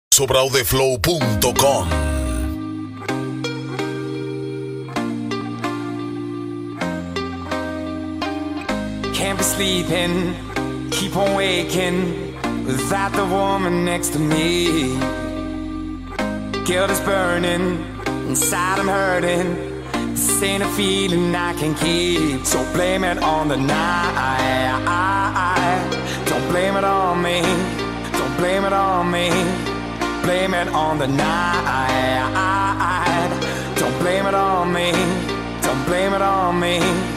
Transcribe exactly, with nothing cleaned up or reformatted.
sobraudeflow punto com. Can't be sleeping, keep on waking without the woman next to me. Guilt is burning, inside I'm hurting. This ain't a feeling I can keep. So blame it on the night. Don't blame it on me. Don't blame it on me. Blame it on the night. Don't blame it on me. Don't blame it on me.